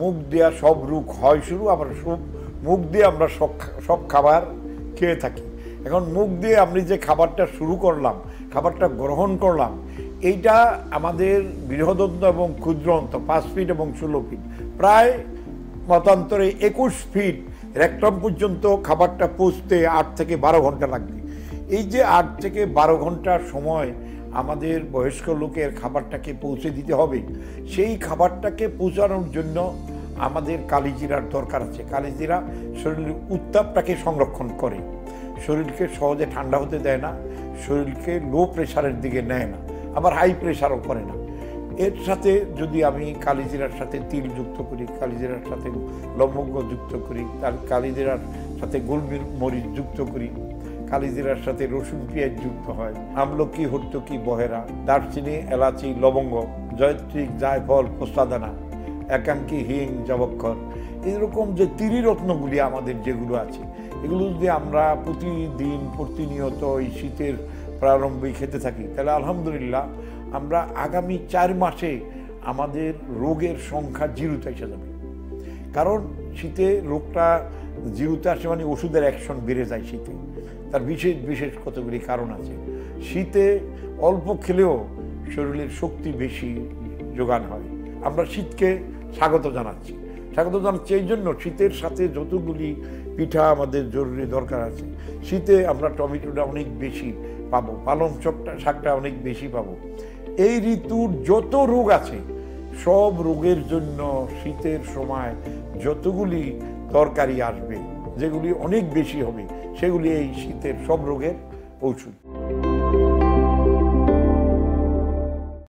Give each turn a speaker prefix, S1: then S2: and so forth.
S1: মুখ দেওয়া সব রোগ হয় শুরু, আবার মুখ দিয়ে আমরা সব খাবার খেয়ে থাকি। এখন মুখ দিয়ে আমি যে খাবারটা শুরু করলাম, খাবারটা গ্রহণ করলাম, এইটা আমাদের বৃহদন্ত এবং ক্ষুদ্রন্ত 5 ফিট এবং 16 ফিট, প্রায় মতান্তরে 21 ফিট রেকটম পর্যন্ত খাবারটা পৌঁছতে 8 থেকে 12 ঘন্টা লাগবে। এই যে 8 থেকে 12 ঘন্টার সময় আমাদের বয়স্ক লোকের খাবারটাকে পৌঁছে দিতে হবে, সেই খাবারটাকে পৌঁছানোর জন্য আমাদের কালিজিরার দরকার আছে। কালিজিরা শরীরের উত্তাপটাকে সংরক্ষণ করে, শরীরকে সহজে ঠান্ডা হতে দেয় না, শরীরকে লো প্রেশারের দিকে নেয় না, আবার হাই প্রেশারও করে না। এর সাথে যদি আমি কালিজিরার সাথে তিল যুক্ত করি, কালিজিরার সাথে লবঙ্গ যুক্ত করি, তার কালিজিরার সাথে গোলমরিচ যুক্ত করি, কালিজিরার সাথে রসুন পেঁয়াজ যুক্ত হয়, আমলকি, হর্তকি, বহেরা, দারচিনি, এলাচি, লবঙ্গ, জয়ত্রিক, জায়ফল, পোস্তাদানা, একাঙ্কি, হিং, জবক্ষর, এরকম যে ত্রিরত্নগুলি আমাদের যেগুলো আছে, এগুলো যদি আমরা প্রতিদিন প্রতিনিয়ত এই শীতের প্রারম্ভে খেতে থাকি, তাহলে আলহামদুলিল্লাহ আমরা আগামী 4 মাসে আমাদের রোগের সংখ্যা জিরোতে এসে যাবে। কারণ শীতে রোগটা জিরোতে আসে মানে ওষুধের অ্যাকশন বেড়ে যায় শীতে, তার বিশেষ বিশেষ কতগুলি কারণ আছে। শীতে অল্প খেলেও শরীরের শক্তি বেশি যোগান হয়। আমরা শীতকে স্বাগত জানাচ্ছি এই জন্য শীতের সাথে যতগুলি পিঠা আমাদের জরুরি দরকার আছে। শীতে আমরা টমেটোটা অনেক বেশি পাবো, পালং শাকটা অনেক বেশি পাবো। এই ঋতুর যত রোগ আছে সব রোগের জন্য শীতের সময় যতগুলি তরকারি আসবে, যেগুলি অনেক বেশি হবে, সেগুলি এই শীতের সব রোগের ঔষধ।